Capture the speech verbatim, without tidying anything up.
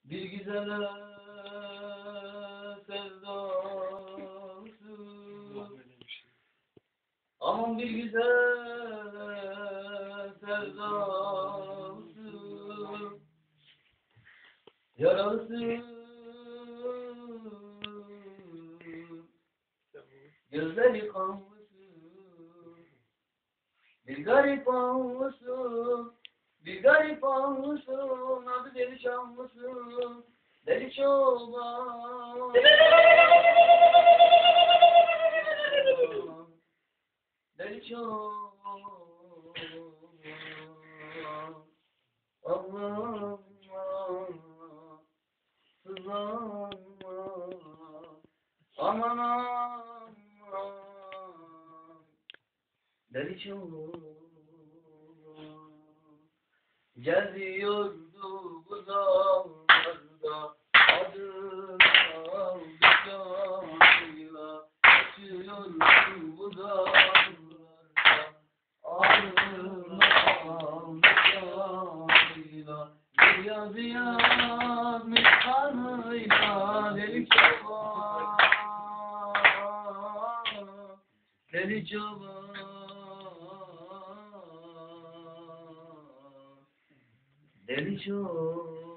Bir güzele sevdası, aman bir güzele sevdası, yaralısı gözleri kanlısın, bir garip anlısın, bir garip anlısın, adı deli çamlısın, deli çoban. Deli çoban, Allah'ım, sızlanma, aman aman, deli çoban. Geziyordu bu dağlarda, adını aldı canıyla. Geçiyordu bu dağlarda, adını aldı canıyla. Bir yazı yazmış kanıyla, deli çoban, deli çoban. Deli çoban.